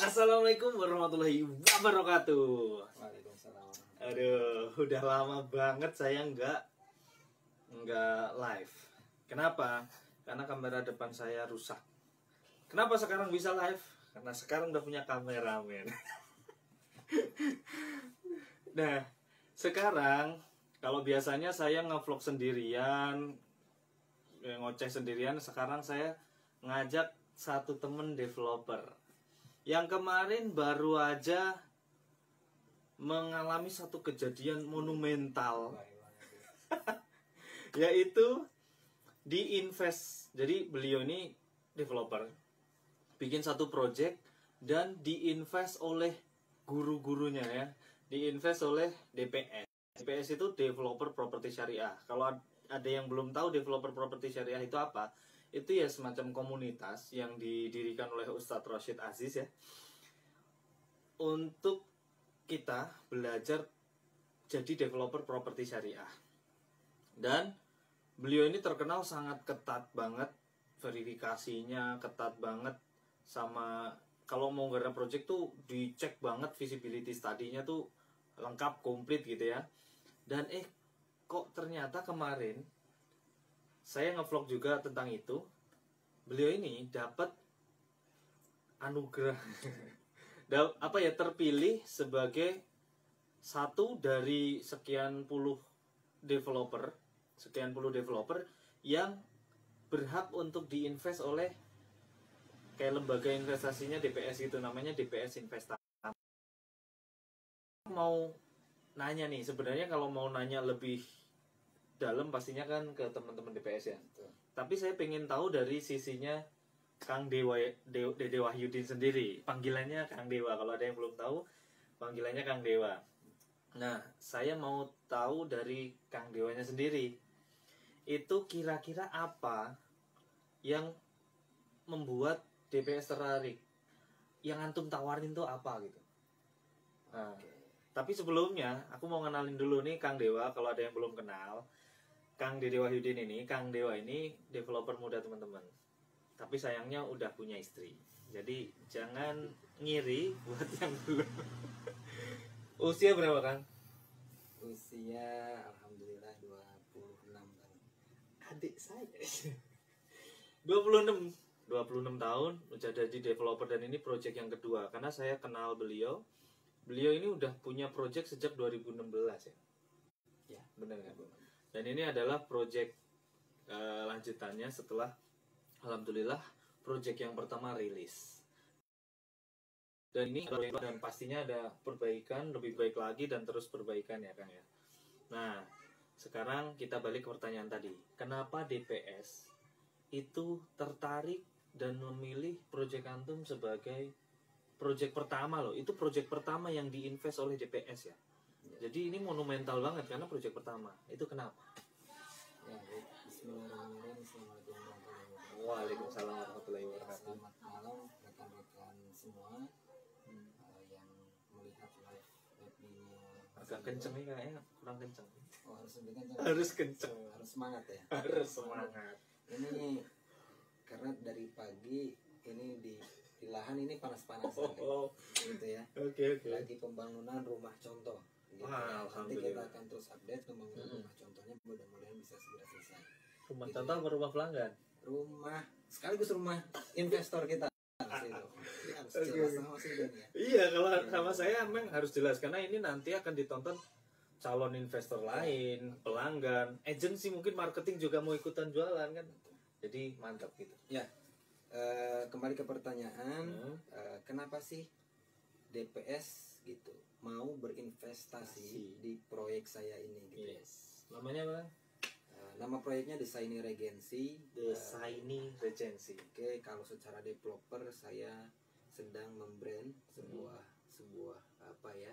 Assalamualaikum warahmatullahi wabarakatuh. Waalaikumsalam. Aduh, udah lama banget saya nggak live. Kenapa? Karena kamera depan saya rusak. Kenapa sekarang bisa live? Karena sekarang udah punya kameramen. Nah, sekarang kalau biasanya saya nge-vlog sendirian, ngoceh sendirian, sekarang saya ngajak satu temen developer yang kemarin baru aja mengalami satu kejadian monumental, yaitu diinvest. Jadi beliau ini developer, bikin satu project dan diinvest oleh guru-gurunya ya, diinvest oleh DPS. DPS itu Developer Properti Syariah. Kalau ada yang belum tahu Developer Properti Syariah itu apa, itu ya semacam komunitas yang didirikan oleh Ustadz Rashid Aziz ya, untuk kita belajar jadi developer properti syariah. Dan beliau ini terkenal sangat ketat banget, verifikasinya ketat banget, sama kalau mau garap project tuh dicek banget visibility study-nya tuh lengkap, komplit gitu ya. Dan kok ternyata kemarin saya nge-vlog juga tentang itu, beliau ini dapat anugerah terpilih sebagai satu dari sekian puluh developer yang berhak untuk diinvest oleh kayak lembaga investasinya DPS gitu, namanya DPS Investasi. Mau nanya nih, sebenarnya kalau mau nanya lebih dalam pastinya kan ke teman-teman DPS ya. Tapi saya pengen tahu dari sisinya Kang Dede Wahyudin sendiri. Panggilannya Kang Dewa. Kalau ada yang belum tahu, panggilannya Kang Dewa. Nah, saya mau tahu dari Kang Dewanya sendiri. Itu kira-kira apa yang membuat DPS tertarik? Yang antum tawarin tuh apa gitu? Nah, tapi sebelumnya aku mau kenalin dulu nih Kang Dewa. Kalau ada yang belum kenal, Kang Dede Wahyudin ini, Kang Dewa ini developer muda teman-teman. Tapi sayangnya udah punya istri. Jadi jangan ngiri buat yang belum. Usia berapa Kang? Usia alhamdulillah 26 tahun. Adik saya. 26 tahun udah jadi developer, dan ini project yang kedua. Karena saya kenal beliau. Beliau ini udah punya project sejak 2016 ya. Ya, benar kan? Dan ini adalah project lanjutannya setelah alhamdulillah project yang pertama rilis. Dan ini dan pastinya ada perbaikan, lebih baik lagi dan terus perbaikan ya Kang ya. Nah, sekarang kita balik ke pertanyaan tadi. Kenapa DPS itu tertarik dan memilih project antum sebagai project pertama loh? Itu project pertama yang diinvest oleh DPS ya. Jadi ini monumental banget karena project pertama. Itu kenapa? Ya, bismillahirrahmanirrahim. Assalamualaikum warahmatullahi wabarakatuh. Waalaikumsalam warahmatullahi wabarakatuh. Selamat malam rekan-rekan semua yang melihat live webinya. Agak kenceng nih kayaknya, kurang kenceng. Oh, harus lebih kenceng. Harus kenceng. Harus semangat ya. Harus semangat. Ini karena dari pagi ini di lahan ini panas-panas gitu ya. Oke. Lagi pembangunan rumah contoh. Gitu Wah, ya. Nanti kita alhamdulillah. akan terus update pembangunan rumah contohnya, mudah-mudahan bisa segera selesai. Rumah Gitu contoh ya. apa rumah pelanggan? Rumah sekaligus rumah investor kita. Harus jelas sama sih Dan ya. Iya, kalau sama saya memang harus jelas karena ini nanti akan ditonton calon investor lain, pelanggan, agensi mungkin marketing juga mau ikutan jualan kan. Jadi mantap gitu. Ya, kembali ke pertanyaan, kenapa sih DPS gitu mau berinvestasi di proyek saya ini gitu. Yes. Namanya apa? Nama proyeknya Desaini Regency. Desaini Regency. Oke, kalau secara developer saya sedang membrand sebuah apa ya,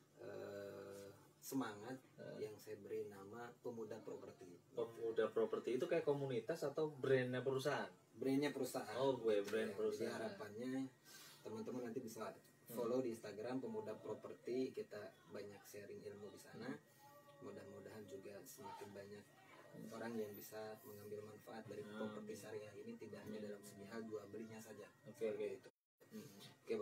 semangat yang saya beri nama Pemuda Properti. Pemuda Properti itu kayak komunitas atau brandnya perusahaan? Brandnya perusahaan. Oh, brand perusahaan. Jadi harapannya teman-teman nanti bisa follow di Instagram Pemuda Properti, kita banyak sharing ilmu di sana. Mudah-mudahan juga semakin banyak orang yang bisa mengambil manfaat dari properti syariah ini, tidak hanya dalam segi hal jual belinya saja. Oke. Oke,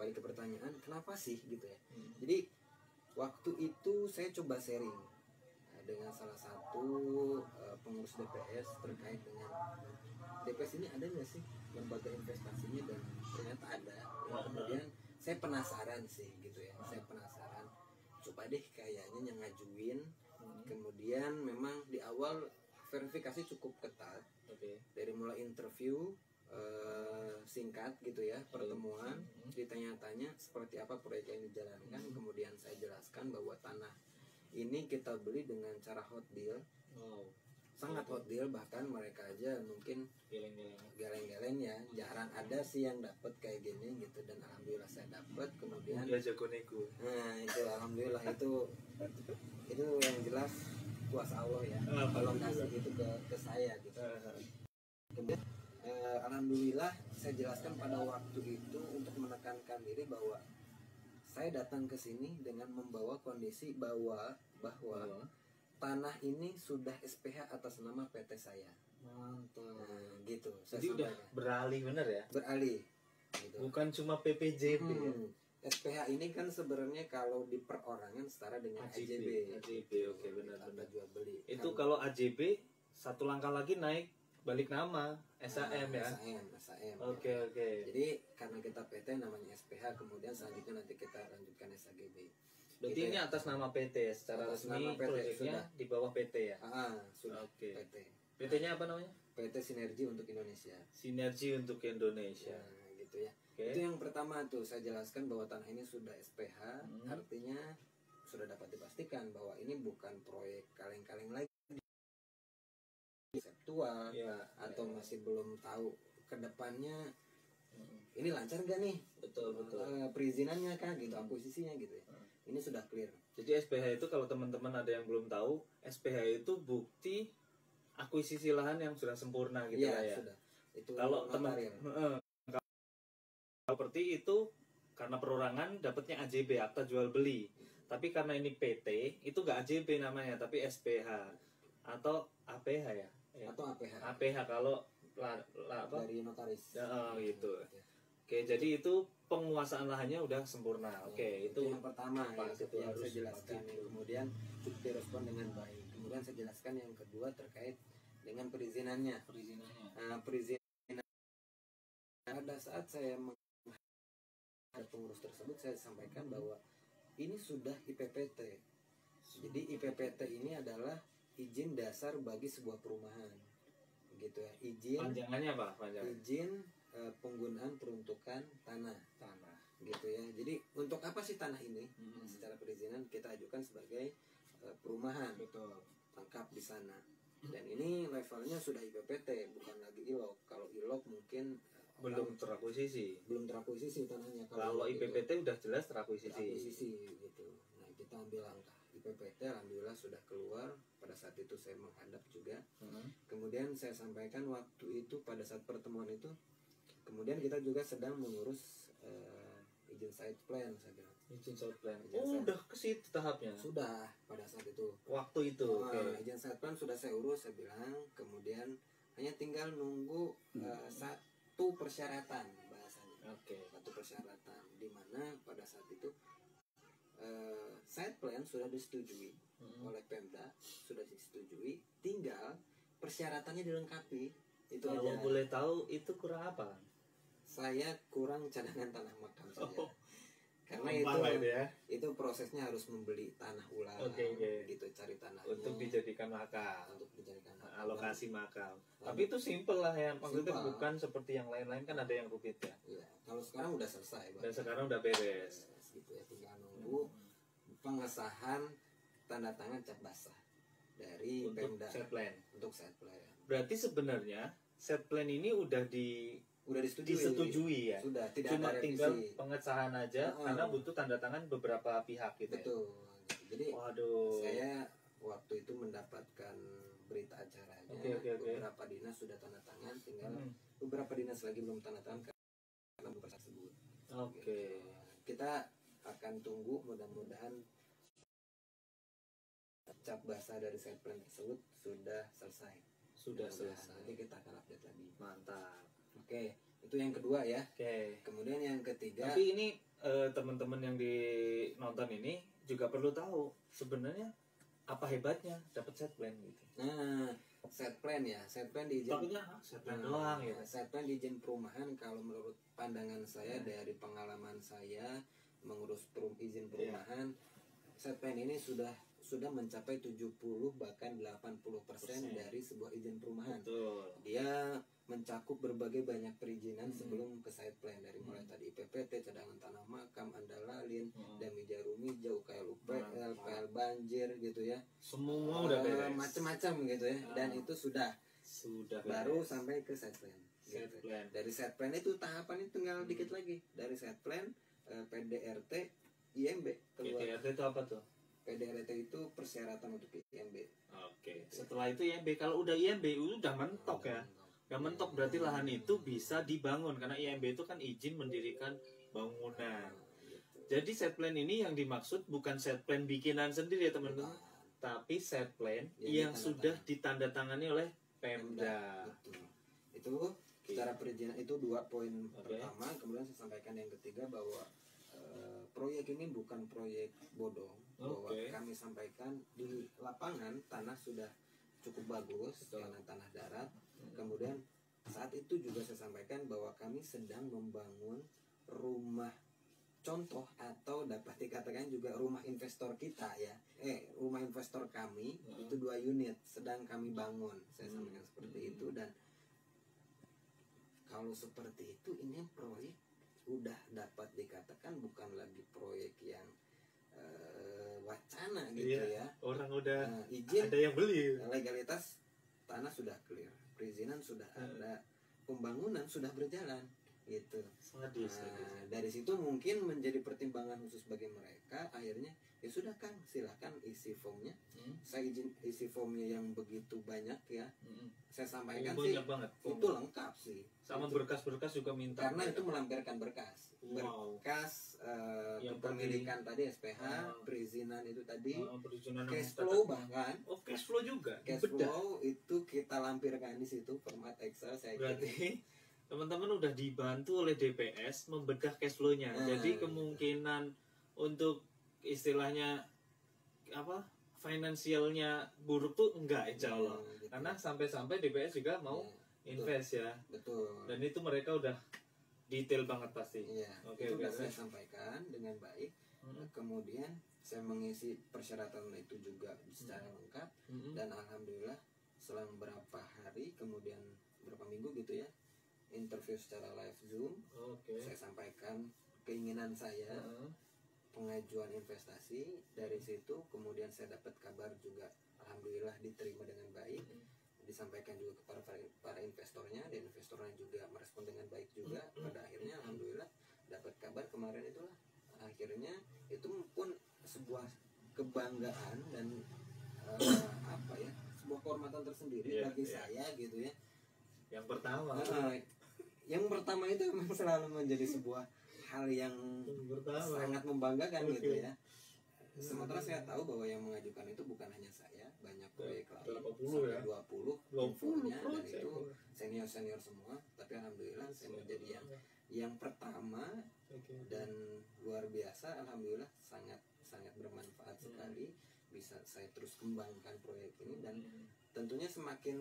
kembali ke pertanyaan kenapa sih gitu ya. Jadi waktu itu saya coba sharing dengan salah satu pengurus DPS terkait dengan DPS ini ada nggak sih lembaga investasinya, dan ternyata ada. Kemudian saya penasaran sih gitu ya, saya penasaran, coba deh kayaknya yang ngajuin. Kemudian memang di awal verifikasi cukup ketat, dari mulai interview singkat gitu ya, pertemuan, ditanya-tanya seperti apa proyek yang dijalankan. Kemudian saya jelaskan bahwa tanah ini kita beli dengan cara hot deal, sangat hot deal, bahkan mereka aja mungkin geleng-geleng ya, jarang ada sih yang dapat kayak gini gitu, dan alhamdulillah saya dapat. Kemudian dia jago nego. nah itu alhamdulillah itu yang jelas kuasa Allah ya, kalau kasih itu ke saya gitu. Kemudian alhamdulillah saya jelaskan pada waktu itu untuk menekankan diri bahwa saya datang ke sini dengan membawa kondisi bahwa tanah ini sudah SPH atas nama PT saya. Mantap. Nah, gitu. Jadi udah beralih bener ya? Beralih. Gitu. Bukan cuma PPJB. SPH ini kan sebenarnya kalau di perorangan setara dengan AJB. AJB, oke, benar. Jual beli. Itu kalau AJB satu langkah lagi naik balik nama SAM ya. SAM. Oke. Jadi karena kita PT namanya SPH, kemudian selanjutnya nanti kita lanjutkan SAGB. Berarti gitu ini ya. atas nama PT secara Atas resmi, nama PT, proyeknya sudah. di bawah PT ya. Sudah. Oke. PT. PT-nya apa namanya? PT Sinergi untuk Indonesia. Sinergi untuk Indonesia. Nah, gitu ya. Oke. Itu yang pertama tuh saya jelaskan bahwa tanah ini sudah SPH, artinya sudah dapat dipastikan bahwa ini bukan proyek kaleng-kaleng lagi konseptual atau masih belum tahu ke depannya ini lancar gak nih, Betul. perizinannya kah gitu, akuisisinya gitu ya. Ini sudah clear. Jadi SPH itu kalau teman-teman ada yang belum tahu, SPH itu bukti akuisisi lahan yang sudah sempurna gitu Iya, lah ya. sudah. Itu Kalau notarir. Seperti itu karena perorangan dapatnya AJB, akta jual beli. Tapi karena ini PT, itu nggak AJB namanya, tapi SPH atau APH ya. Atau APH. APH kalau apa? Dari notaris. Gitu. Oke, jadi itu penguasaan lahannya udah sempurna. Oke, itu yang pertama itu yang harus saya jelaskan. Kemudian cukup direspon dengan baik. Kemudian saya jelaskan yang kedua terkait dengan perizinannya. Perizinan pada saat saya menghadap pengurus tersebut, saya sampaikan bahwa ini sudah IPPT. Jadi IPPT ini adalah izin dasar bagi sebuah perumahan, gitu ya. Izin panjangannya apa? Izin penggunaan peruntukan tanah, gitu ya. Jadi untuk apa sih tanah ini? Secara perizinan kita ajukan sebagai perumahan, lengkap di sana. Dan ini levelnya sudah IPPT, bukan lagi ILOK. Kalau ILOK mungkin belum terakuisisi tanahnya. Kalau IPPT udah jelas terakuisisi gitu. Nah, kita ambil langkah IPPT, alhamdulillah sudah keluar. Pada saat itu saya menghadap juga. Kemudian saya sampaikan waktu itu pada saat pertemuan itu, kemudian kita juga sedang mengurus izin site plan, saya bilang. Izin site plan. Udah ke situ tahapnya. Sudah pada saat itu. Waktu itu. Izin site plan sudah saya urus, saya bilang. Kemudian hanya tinggal nunggu satu persyaratan bahasanya. Satu persyaratan di mana pada saat itu site plan sudah disetujui oleh Pemda, sudah disetujui, tinggal persyaratannya dilengkapi. Itu kalau aja. Boleh tahu itu kurang apa? Saya kurang cadangan tanah makam saja. Karena itu prosesnya harus membeli tanah ulang, gitu, cari tanahnya untuk dijadikan makam, alokasi makam. Tapi itu simple lah ya, maksudnya bukan seperti yang lain-lain kan ada yang rumit ya. Iya, kalau sekarang udah selesai. Dan sekarang udah beres. Gitu ya, tinggal nunggu pengesahan tanda tangan cap basah dari Pemda untuk set plan. Berarti sebenarnya set plan ini udah disetujui ya. Sudah, tidak cuma ada tinggal pengesahan aja karena butuh tanda tangan beberapa pihak gitu. Betul. Ya? Jadi saya waktu itu mendapatkan berita acaranya. Beberapa dinas sudah tanda tangan, tinggal beberapa dinas lagi belum tanda tangan karena beberapa tersebut. Gitu. Kita akan tunggu, mudah-mudahan cap basah dari set plan tersebut sudah selesai. Nanti kita akan update lagi. Mantap. Oke, itu yang kedua ya. Oke. Kemudian yang ketiga. Tapi ini teman-teman yang di nonton ini juga perlu tahu sebenarnya apa hebatnya dapat set plan gitu. Nah, set plan ya, set plan di izin. Takutnya set plan doang ya. Set plan di izin perumahan kalau menurut pandangan saya dari pengalaman saya mengurus izin perumahan, set plan ini sudah mencapai 70 bahkan 80% dari sebuah izin perumahan. Betul. Dia mencakup berbagai banyak perizinan sebelum ke site plan, dari mulai tadi IPPT, cadangan tanah makam, Andalalin, Damija Rumija, UKL UPL, PL banjir gitu ya. Semua udah beres. Macam-macam gitu ya. Dan itu sudah baru beres. sampai ke site plan. Set Gitu. plan. Dari site plan itu tahapannya tinggal dikit lagi. Dari site plan PDRT IMB keluar. PDRT itu apa tuh? PDRT itu persyaratan untuk IMB. Oke. Setelah itu IMB, kalau udah IMB udah mentok ya. Gak mentok berarti lahan itu bisa dibangun karena IMB itu kan izin mendirikan bangunan. Jadi set plan ini yang dimaksud bukan set plan bikinan sendiri ya teman-teman, tapi set plan yang sudah ditandatangani oleh Pemda. Betul. Itu secara perizinan itu 2 poin pertama. Kemudian saya sampaikan yang ketiga bahwa proyek ini bukan proyek bodong. Bahwa kami sampaikan di lapangan tanah sudah cukup bagus, karena tanah darat. Kemudian saat itu juga saya sampaikan bahwa kami sedang membangun rumah contoh atau dapat dikatakan juga rumah investor kita ya. Rumah investor kami itu 2 unit sedang kami bangun. Saya sampaikan seperti itu. Dan kalau seperti itu ini proyek udah dapat dikatakan bukan lagi proyek yang wacana gitu ya. Orang udah izin, ada yang beli. Legalitas tanah sudah clear, perizinan sudah ada, pembangunan sudah berjalan gitu. Dari situ mungkin menjadi pertimbangan khusus bagi mereka. Akhirnya ya sudah Kang, silahkan isi formnya. Saya izin isi formnya yang begitu banyak ya. Saya sampaikan sih banget. Itu lengkap sih. Sama berkas-berkas juga minta. Karena itu melampirkan berkas. Berkas kepemilikan tadi SPH, perizinan itu tadi, cash flow bahkan. Cash flow juga. Cash flow itu kita lampirkan di situ format Excel. Saya berarti teman-teman udah dibantu oleh DPS membedah cash flow-nya. Jadi kemungkinan untuk istilahnya apa? Finansialnya buruk tuh enggak, insya Allah. Gitu. Karena sampai-sampai DPS juga mau invest ya. Betul. Dan itu mereka udah detail banget pasti. Iya. Itu sudah saya sampaikan dengan baik. Kemudian saya mengisi persyaratan itu juga secara lengkap. Dan alhamdulillah selang berapa hari, kemudian berapa minggu gitu ya, interview secara live Zoom. Saya sampaikan keinginan saya, pengajuan investasi. Dari situ kemudian saya dapat kabar juga alhamdulillah diterima dengan baik. Disampaikan juga kepada para investornya, dan investornya juga merespon dengan baik juga. Pada akhirnya alhamdulillah dapat kabar kemarin itulah. Akhirnya itu pun sebuah kebanggaan dan apa ya, sebuah kehormatan tersendiri bagi saya gitu ya. Yang pertama itu memang selalu menjadi sebuah hal yang sangat membanggakan gitu ya. Sementara saya tahu bahwa yang mengajukan itu bukan hanya saya, banyak proyek lain sampai 20 infonya, dan itu senior semua. Tapi alhamdulillah saya menjadi yang pertama, dan luar biasa. Alhamdulillah sangat bermanfaat sekali. Bisa saya terus kembangkan proyek ini, dan tentunya semakin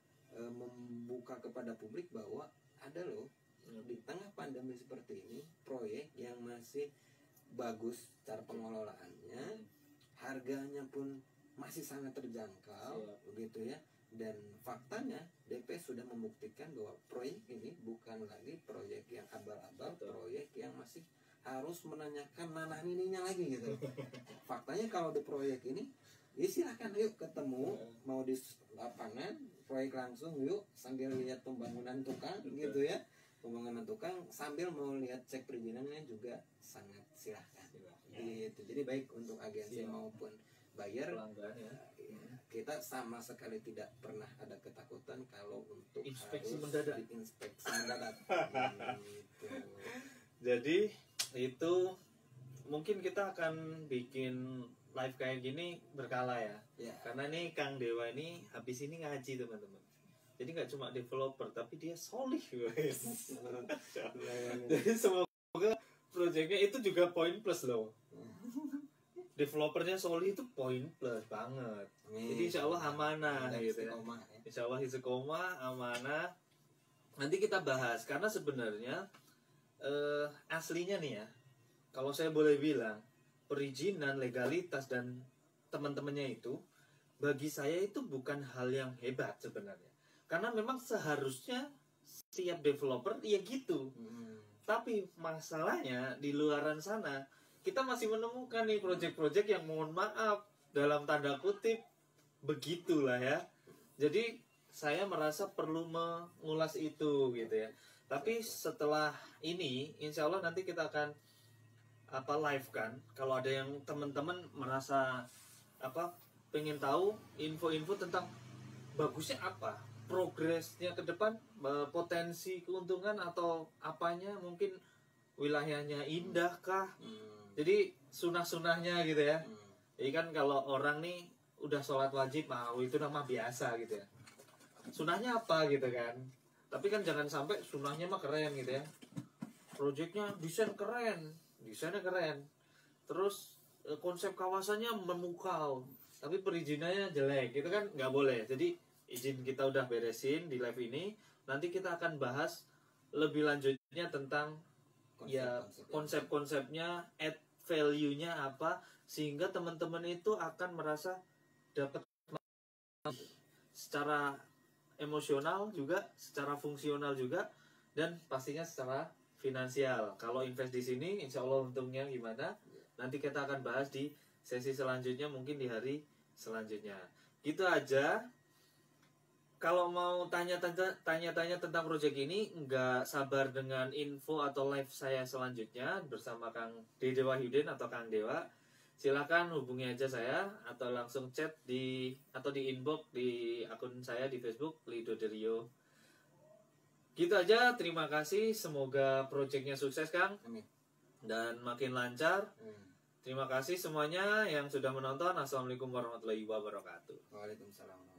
membuka kepada publik bahwa ada loh di tengah pandemi seperti ini proyek yang masih bagus cara pengelolaannya, harganya pun masih sangat terjangkau begitu ya. Dan faktanya DPS sudah membuktikan bahwa proyek ini bukan lagi proyek yang abal-abal, proyek yang masih harus menanyakan nanah nininya lagi gitu. Faktanya kalau di proyek ini ya silahkan yuk ketemu, mau di lapangan proyek langsung yuk, sambil lihat pembangunan tukang gitu ya. Pembangunan tukang sambil mau lihat cek perizinannya juga sangat silahkan gitu. Jadi baik untuk agensi maupun buyer, kita sama sekali tidak pernah ada ketakutan kalau untuk inspeksi harus mendadak. Inspeksi mendadak. Gitu. Jadi itu mungkin kita akan bikin live kayak gini berkala ya. Karena nih Kang Dewa ini habis ini ngaji teman-teman. Jadi nggak cuma developer, tapi dia solih guys. Jadi semoga Projectnya itu juga poin plus loh. Developernya Soli itu poin plus banget. Jadi insya Allah amanah gitu ya. Insya Allah istiqomah, amanah. Nanti kita bahas karena sebenarnya aslinya nih ya, kalau saya boleh bilang perizinan, legalitas dan teman-temannya itu bagi saya itu bukan hal yang hebat sebenarnya. Karena memang seharusnya setiap developer ya gitu. Tapi masalahnya di luaran sana kita masih menemukan nih project-project yang mohon maaf dalam tanda kutip begitulah ya. Jadi saya merasa perlu mengulas itu gitu ya. Tapi setelah ini insya Allah nanti kita akan live kan. Kalau ada yang teman-teman merasa pengen tahu info-info tentang bagusnya apa, progresnya ke depan, potensi keuntungan atau apanya, mungkin wilayahnya indah kah? Jadi sunah-sunahnya gitu ya. Jadi kan kalau orang nih udah sholat wajib, itu nama biasa gitu ya. Sunahnya apa gitu kan? Tapi kan jangan sampai sunahnya mah keren gitu ya. Projectnya desainnya keren. Terus konsep kawasannya memukau, tapi perizinannya jelek, gitu kan nggak boleh. Jadi izin kita udah beresin di live ini. Nanti kita akan bahas lebih lanjutnya tentang konsep-konsepnya, add value-nya apa, sehingga teman-teman itu akan merasa dapat secara emosional juga, secara fungsional juga, dan pastinya secara finansial. Kalau invest di sini, insya Allah untungnya gimana? Nanti kita akan bahas di sesi selanjutnya, mungkin di hari selanjutnya. Gitu aja. Kalau mau tanya-tanya tentang proyek ini, nggak sabar dengan info atau live saya selanjutnya bersama Kang Dede Wahyudin atau Kang Dewa. Silakan hubungi aja saya atau langsung chat di inbox di akun saya di Facebook Lido Derio. Gitu aja, terima kasih. Semoga proyeknya sukses Kang. Amin. Dan makin lancar. Terima kasih semuanya yang sudah menonton. Assalamualaikum warahmatullahi wabarakatuh. Waalaikumsalam.